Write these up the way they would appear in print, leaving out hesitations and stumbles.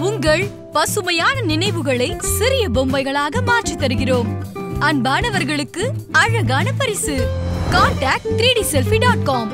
உங்கள் பசுமையான நினைவுகளை சிறிய பொம்மைகளாக மாற்றி தருகிறோம். அன்பானவர்களுக்கு அழகான பரிசு. Contact 3dselfie.com.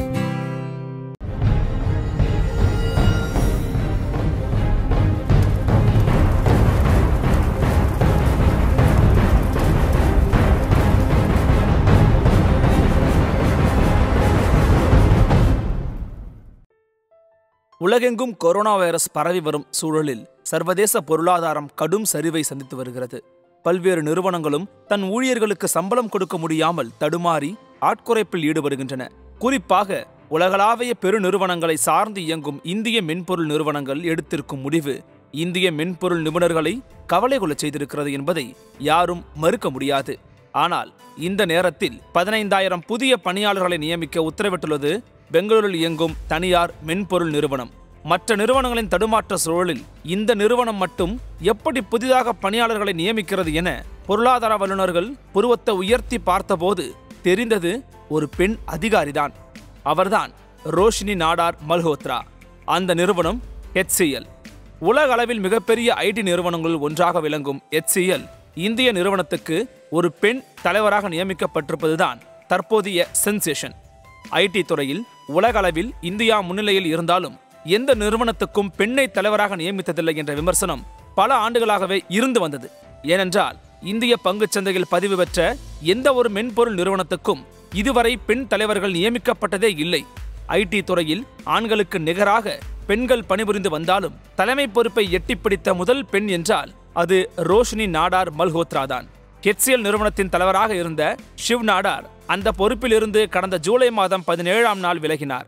உலகெங்கும் கொரோனா வைரஸ் பரவி வரும் சூழலில் சர்வதேச பொருளாதாரம் கடும் சரிவை சந்தித்து வருகிறது. பல்வேறு நிறுவனங்களும் தன் ஊழியர்களுக்கு சம்பளம் கொடுக்க முடியாமல் தடுமாறி ஆட்குறைப்பில் ஈடுபடுகின்றன. குறிப்பாக உலகளாவிய பெருநிறுவனங்களை சார்ந்து இயங்கும் இந்திய மென்பொருள் நிறுவனங்கள் எடுத்திருக்கும் முடிவு இந்திய மென்பொருள் நிபுணர்களை கவலை கொள்ளச் செய்திருக்கிறது என்பதை யாரும் மறுக்க முடியாது. ஆனால் இந்த நேரத்தில் 15,000 புதிய பணியாளர்களை நியமிக்க உத்தரவிட்டுள்ளது பெங்களூரில் இயங்கும் தனியார் மென்பொருள் நிறுவனம். மற்ற நிறுவனங்களின் தடுமாற்ற சூழலில் இந்த நிறுவனம் மட்டும் எப்படி புதிதாக பணியாளர்களை நியமிக்கிறது என பொருளாதார வல்லுநர்கள் புருவத்தை உயர்த்தி பார்த்தபோது தெரிந்தது ஒரு பெண் அதிகாரிதான். அவர்தான் ரோஷினி நாடார் மல்ஹோத்ரா. அந்த நிறுவனம் HCL. உலக அளவில் மிகப்பெரிய IT நிறுவனங்களில் ஒன்றாக விளங்கும் HCL இந்திய நிறுவனத்துக்கு ஒரு பெண் தலைவராக நியமிக்கப்பட்டிருப்பதுதான் தற்போதைய சென்சேஷன். IT துறையில் உலக அளவில் இந்தியா முன்னிலையில் இருந்தாலும் எந்த நிறுவனத்துக்கும் பெண்ணை தலைவராக நியமித்ததில்லை என்ற விமர்சனம் பல ஆண்டுகளாகவே இருந்து வந்தது. ஏனென்றால் இந்திய பங்குச் சந்தையில் பதிவு பெற்ற எந்த ஒரு மென்பொருள் நிறுவனத்துக்கும் இதுவரை பெண் தலைவர்கள் நியமிக்கப்பட்டதே இல்லை. IT துறையில் ஆண்களுக்கு நிகராக பெண்கள் பணிபுரிந்து வந்தாலும் தலைமை பொறுப்பை எட்டிப்பிடித்த முதல் பெண் என்றால் அது ரோஷினி நாடார் மல்ஹோத்ரா தான். HCL நிறுவனத்தின் தலைவராக இருந்த ஷிவ் நாடார் அந்த பொறுப்பிலிருந்து கடந்த ஜூலை மாதம் 17ஆம் நாள் விலகினார்.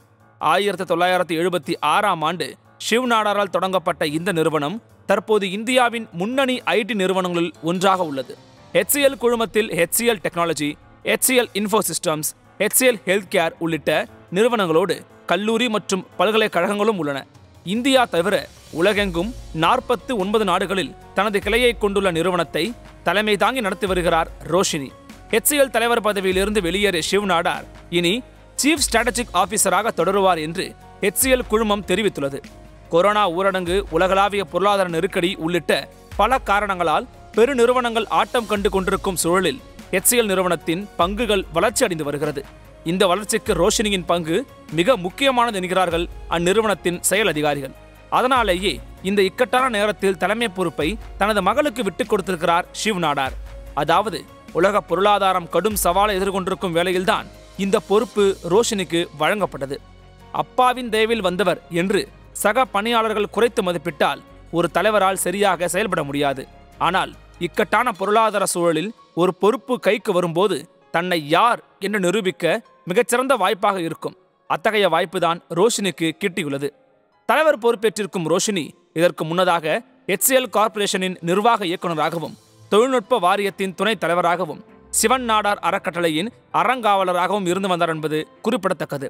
1976ஆம் ஆண்டு ஷிவ் நாடாரால் தொடங்கப்பட்ட இந்த நிறுவனம் தற்போது இந்தியாவின் முன்னணி IT நிறுவனங்களில் ஒன்றாக உள்ளது. HCL குழுமத்தில் HCL technology, HCL infosystems, HCL health care உள்ளிட்ட நிறுவனங்களோடு கல்லூரி மற்றும் பல்கலைக்கழகங்களும் உள்ளன. இந்தியா தவிர உலகெங்கும் 49 நாடுகளில் தனது கிளையை கொண்டுள்ள நிறுவனத்தை தலைமை தாங்கி நடத்தி வருகிறார் ரோஷினி. HCL தலைவர் பதவியிலிருந்து வெளியேறிய ஷிவ் நாடார் இனி சீஃப் ஸ்ட்ராட்டஜிக் ஆபீசராக தொடருவார் என்று HCL குழுமம் தெரிவித்துள்ளது. கொரோனா ஊரடங்கு, உலகளாவிய பொருளாதார நெருக்கடி உள்ளிட்ட பல காரணங்களால் பெருநிறுவனங்கள் ஆட்டம் கண்டு கொண்டிருக்கும் சூழலில் HCL நிறுவனத்தின் பங்குகள் வளர்ச்சி அடைந்து வருகிறது. இந்த வளர்ச்சிக்கு ரோஷினியின் பங்கு மிக முக்கியமானது என்கிறார்கள் அந்நிறுவனத்தின் செயல் அதிகாரிகள். அதனாலேயே இந்த இக்கட்டான நேரத்தில் தலைமை பொறுப்பை தனது மகளுக்கு விட்டுக் கொடுத்திருக்கிறார் ஷிவ் நாடார். அதாவது உலக பொருளாதாரம் கடும் சவாலை எதிர்கொண்டிருக்கும் வேளையில்தான் இந்த பொறுப்பு ரோஷினிக்கு வழங்கப்பட்டது. அப்பாவின் தயவில் வந்தவர் என்று சக பணியாளர்கள் குறைத்து மதிப்பிட்டால் ஒரு தலைவரால் சரியாக செயல்பட முடியாது. ஆனால் இக்கட்டான பொருளாதார சூழலில் ஒரு பொறுப்பு கைக்கு வரும்போது தன்னை யார் என்று நிரூபிக்க மிகச்சிறந்த வாய்ப்பாக இருக்கும். அத்தகைய வாய்ப்புதான் ரோஷினிக்கு கிட்டியுள்ளது. தலைவர் பொறுப்பேற்றிருக்கும் ரோஷினி இதற்கு முன்னதாக HCL கார்ப்பரேஷனின் நிர்வாக இயக்குநராகவும் தொழில்நுட்ப வாரியத்தின் துணைத் தலைவராகவும் சிவன் நாடார் அறக்கட்டளையின் அறங்காவலராகவும் இருந்து வந்தார் என்பது குறிப்பிடத்தக்கது.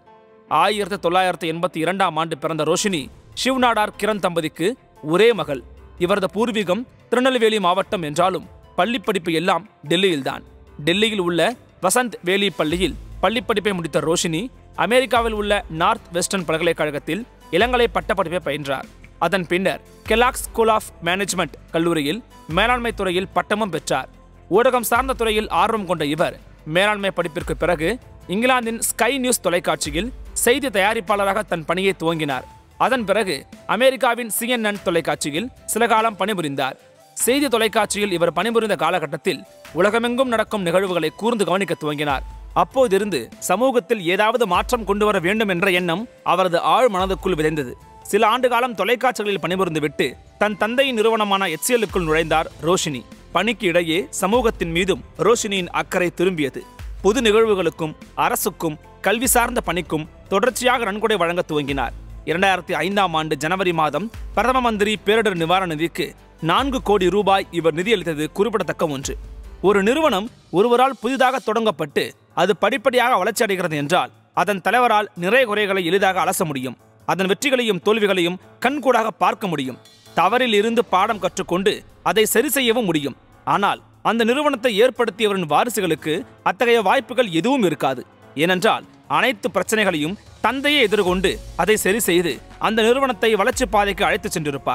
1982ஆம் ஆண்டு பிறந்த ரோஷினி ஷிவ் நாடார் கிரண் தம்பதிக்கு ஒரே மகள். இவரது பூர்வீகம் திருநெல்வேலி மாவட்டம் என்றாலும் பள்ளிப்படிப்பு எல்லாம் டெல்லியில்தான். டெல்லியில் உள்ள வசந்த் வேலி பள்ளியில் பள்ளிப்படிப்பை முடித்த ரோஷினி அமெரிக்காவில் உள்ள நார்த் வெஸ்டர்ன் பல்கலைக்கழகத்தில் இளங்கலை பட்டப்படிப்பை பயின்றார். அதன் பின்னர் கெலாக் ஸ்கூல் ஆஃப் மேனேஜ்மெண்ட் கல்லூரியில் மேலாண்மை துறையில் பட்டமும் பெற்றார். ஊடகம் சார்ந்த துறையில் ஆர்வம் கொண்ட இவர் மேலாண்மை படிப்பிற்கு பிறகு இங்கிலாந்தின் ஸ்கை நியூஸ் தொலைக்காட்சியில் செய்தி தயாரிப்பாளராக தன் பணியை துவங்கினார். அதன் பிறகு அமெரிக்காவின் CNN தொலைக்காட்சியில் சில காலம் பணிபுரிந்தார். செய்தி தொலைக்காட்சியில் இவர் பணிபுரிந்த காலகட்டத்தில் உலகமெங்கும் நடக்கும் நிகழ்வுகளை கூர்ந்து கவனிக்க துவங்கினார். அப்போதிருந்து சமூகத்தில் ஏதாவது மாற்றம் கொண்டு வர வேண்டும் என்ற எண்ணம் அவரது ஆழ் மனதுக்குள் விதைந்தது. சில ஆண்டு காலம் தொலைக்காட்சிகளில் பணிபுரிந்துவிட்டு தன் தந்தையின் நிறுவனமான HCLக்குள் நுழைந்தார் ரோஷினி. பணிக்கு இடையே சமூகத்தின் மீதும் ரோஷினியின் அக்கறை திரும்பியது. பொது நிகழ்வுகளுக்கும் அரசுக்கும் கல்வி சார்ந்த பணிக்கும் தொடர்ச்சியாக நன்கொடை வழங்க துவங்கினார். 2005ஆம் ஆண்டு ஜனவரி மாதம் பிரதம மந்திரி பேரிடர் நிவாரண நிதிக்கு 4 கோடி ரூபாய் இவர் நிதியளித்தது குறிப்பிடத்தக்க ஒன்று. ஒரு நிறுவனம் ஒருவரால் புதிதாக தொடங்கப்பட்டு அது படிப்படியாக வளர்ச்சி அடைகிறது என்றால் அதன் தலைவரால் நிறைய குறைகளை எளிதாக அலச முடியும். அதன் வெற்றிகளையும் தோல்விகளையும் கண்கூடாக பார்க்க முடியும். தவறில் இருந்து பாடம் கற்றுக்கொண்டு அதை சரி செய்யவும் முடியும். ஆனால் அந்த நிறுவனத்தை ஏற்படுத்தியவரின் வாரிசுகளுக்கு அத்தகைய வாய்ப்புகள் எதுவும் இருக்காது. ஏனென்றால் அனைத்து பிரச்சனைகளையும் தந்தையை எதிர்கொண்டு அதை சரி செய்து அந்த நிறுவனத்தை வளர்ச்சி பாதைக்கு அழைத்து சென்றிருப்பார்.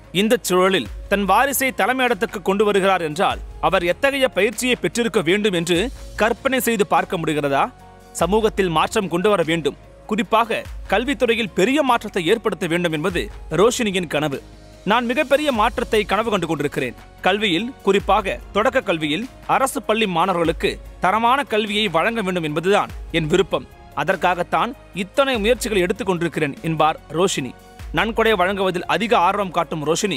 இந்த சூழலில் தன் வாரிசை தலைமையிடத்துக்கு கொண்டு வருகிறார் என்றால் அவர் எத்தகைய பயிற்சியை பெற்றிருக்க வேண்டும் என்று கற்பனை செய்து பார்க்க முடிகிறதா? சமூகத்தில் மாற்றம் கொண்டு வர வேண்டும், குறிப்பாக கல்வித்துறையில் பெரிய மாற்றத்தை ஏற்படுத்த வேண்டும் என்பது ரோஷினியின் கனவு. நான் மிகப்பெரிய மாற்றத்தை கனவு கண்டு கொண்டிருக்கிறேன். கல்வியில், குறிப்பாக தொடக்க கல்வியில் அரசு பள்ளி மாணவர்களுக்கு தரமான கல்வியை வழங்க வேண்டும் என்பதுதான் என் விருப்பம். அதற்காகத்தான் இத்தனை முயற்சிகளை எடுத்துக் கொண்டிருக்கிறேன் என்பார் ரோஷினி. நன்கொடை வழங்குவதில் அதிக ஆர்வம் காட்டும் ரோஷினி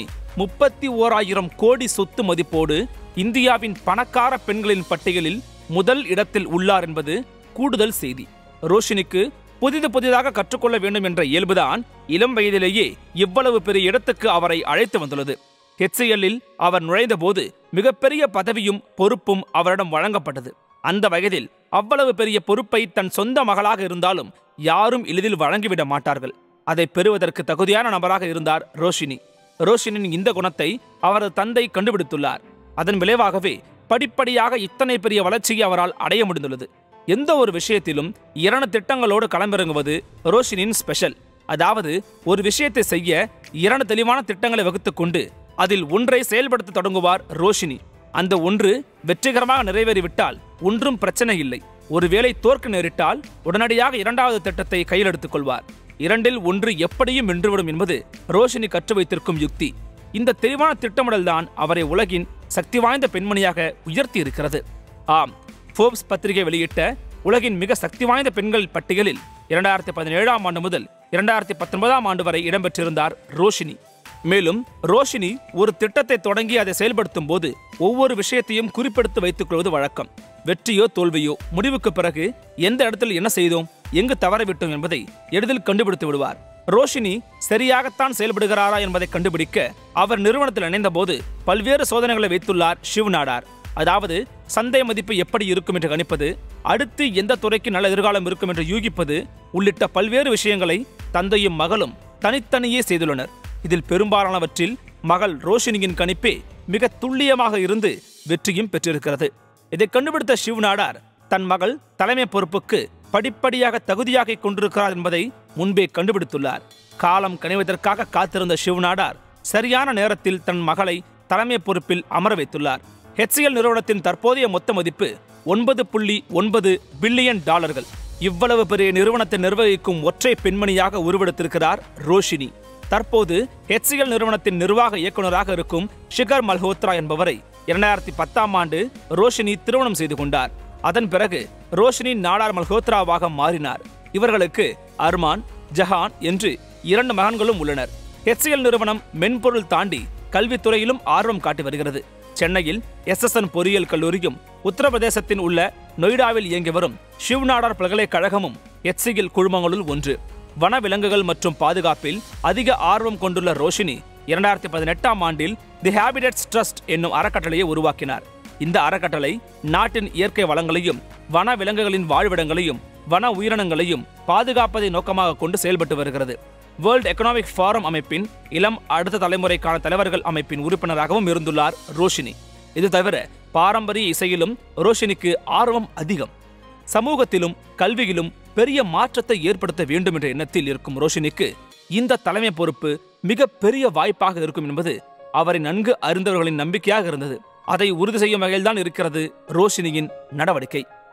31,000 கோடி சொத்து மதிப்போடு இந்தியாவின் பணக்கார பெண்களின் பட்டியலில் முதல் இடத்தில் உள்ளார் என்பது கூடுதல் செய்தி. ரோஷினிக்கு புதிதாக கற்றுக்கொள்ள வேண்டும் என்ற இயல்புதான் இளம் வயதிலேயே இவ்வளவு பெரிய இடத்துக்கு அவரை அழைத்து வந்துள்ளது. HCL-இல் அவர் நுழைந்த போது மிகப்பெரிய பதவியும் பொறுப்பும் அவரிடம் வழங்கப்பட்டது. அந்த வயதில் அவ்வளவு பெரிய பொறுப்பை தன் சொந்த மகளாக இருந்தாலும் யாரும் எளிதில் வழங்கிவிட மாட்டார்கள். அதை பெறுவதற்கு தகுதியான நபராக இருந்தார் ரோஷினி. ரோஷினியின் இந்த குணத்தை அவரது தந்தை கண்டுபிடித்துள்ளார். அதன் விளைவாகவே படிப்படியாக இத்தனை பெரிய வளர்ச்சியை அவரால் அடைய முடிந்துள்ளது. எந்த ஒரு விஷயத்திலும் 2 திட்டங்களோடு களமிறங்குவது ரோஷினியின் ஸ்பெஷல். அதாவது ஒரு விஷயத்தை செய்ய 2 தெளிவான திட்டங்களை வகுத்துக் கொண்டு அதில் ஒன்றை செயல்படுத்த தொடங்குவார் ரோஷினி. அந்த ஒன்று வெற்றிகரமாக நிறைவேறிவிட்டால் ஒன்றும் பிரச்சனை இல்லை. ஒருவேளை தோற்க நேரிட்டால் உடனடியாக 2வது திட்டத்தை கையில் எடுத்துக் கொள்வார். 2இல் 1 எப்படியும் வென்றுவிடும் என்பது ரோஷினி கற்று வைத்திருக்கும் யுக்தி. இந்த தெளிவான திட்டமிடல் தான் அவரை உலகின் சக்தி வாய்ந்த பெண்மணியாக உயர்த்தி இருக்கிறது. ஆம், ஃபோர்ப்ஸ் பத்திரிகை வெளியிட்ட உலகின் மிக சக்தி வாய்ந்த பெண்கள் பட்டியலில் 2017ஆம் ஆண்டு முதல் 2019ஆம் ஆண்டு வரை இடம்பெற்றிருந்தார் ரோஷினி. மேலும் ரோஷினி ஒரு திட்டத்தை தொடங்கி அதை செயல்படுத்தும் போது ஒவ்வொரு விஷயத்தையும் குறிப்பெடுத்து வைத்துக் கொள்வது வழக்கம். வெற்றியோ தோல்வியோ முடிவுக்கு பிறகு எந்த இடத்தில் என்ன செய்தோம், எங்கு தவறவிட்டோம் என்பதை எளிதில் கண்டுபிடித்து விடுவார். ரோஷினி சரியாகத்தான் செயல்படுகிறாரா என்பதை கண்டுபிடிக்க அவர் நிறுவனத்தில் இணைந்த போது பல்வேறு சோதனைகளை வைத்துள்ளார் ஷிவ் நாடார். அதாவது சந்தை மதிப்பு எப்படி இருக்கும் என்று கணிப்பது, அடுத்து எந்த துறைக்கு நல்ல எதிர்காலம் இருக்கும் என்று யூகிப்பது உள்ளிட்ட பல்வேறு விஷயங்களை தந்தையும் மகளும் தனித்தனியே செய்துள்ளனர். இதில் பெரும்பாலானவற்றில் மகள் ரோஷினியின் கணிப்பே மிக துல்லியமாக இருந்து வெற்றியும் பெற்றிருக்கிறது. இதை கண்டுபிடித்த ஷிவ் நாடார் தன் மகள் தலைமை பொறுப்புக்கு படிப்படியாக தகுதியாகிக் கொண்டிருக்கிறார் என்பதை முன்பே கண்டுபிடித்துள்ளார். காலம் கனிவதற்காக காத்திருந்த ஷிவ் நாடார் சரியான நேரத்தில் தன் மகளை தலைமை பொறுப்பில் அமர வைத்துள்ளார். HCL நிறுவனத்தின் தற்போதைய மொத்த மதிப்பு $9.9 பில்லியன். இவ்வளவு பெரிய நிறுவனத்தை நிர்வகிக்கும் ஒற்றை பெண்மணியாக உருவெடுத்திருக்கிறார் ரோஷினி. தற்போது HCL நிறுவனத்தின் நிர்வாக இயக்குநராக இருக்கும் ஷிகர் மல்ஹோத்ரா என்பவரை 2010ஆம் ஆண்டு ரோஷினி திருமணம் செய்து கொண்டார். அதன் பிறகு ரோஷினி நாடார் மல்ஹோத்ராவாக மாறினார். இவர்களுக்கு அர்மான், ஜஹான் என்று 2 மகன்களும் உள்ளனர். HCL நிறுவனம் மென்பொருள் தாண்டி கல்வித்துறையிலும் ஆர்வம் காட்டி வருகிறது. சென்னையில் SSN பொறியியல் கல்லூரியும் உத்தரப்பிரதேசத்தின் உள்ள நொய்டாவில் இயங்கி வரும் ஷிவ் நாடார் பல்கலைக்கழகமும் HCL குழுமங்களுள் ஒன்று. வனவிலங்குகள் மற்றும் பாதுகாப்பில் அதிக ஆர்வம் கொண்டுள்ள ரோஷினி 2018ஆம் ஆண்டில் தி ஹேபிடட்ஸ் ட்ரஸ்ட் என்னும் அறக்கட்டளையை உருவாக்கினார். இந்த அறக்கட்டளை நாட்டின் இயற்கை வளங்களையும் வனவிலங்குகளின் வாழ்விடங்களையும் வன உயிரினங்களையும் பாதுகாப்பதை நோக்கமாக கொண்டு செயல்பட்டு வருகிறது. வேர்ல்ட் எக்கனாமிக் ஃபாரம் அமைப்பின் இளம் அடுத்த தலைமுறைக்கான தலைவர்கள் அமைப்பின் உறுப்பினராகவும் இருந்துள்ளார் ரோஷினி. இது தவிர பாரம்பரிய இசையிலும் ரோஷினிக்கு ஆர்வம் அதிகம். சமூகத்திலும் கல்வியிலும் பெரிய மாற்றத்தை ஏற்படுத்த வேண்டும் என்ற எண்ணத்தில் இருக்கும் ரோஷினிக்கு இந்த தலைமை பொறுப்பு மிக பெரிய வாய்ப்பாக இருக்கும் என்பது அவரை நன்கு அறிந்தவர்களின் நம்பிக்கையாக இருந்தது. அதை உறுதி செய்யும் வகையில்தான் இருக்கிறது ரோஷினியின் நடவடிக்கை.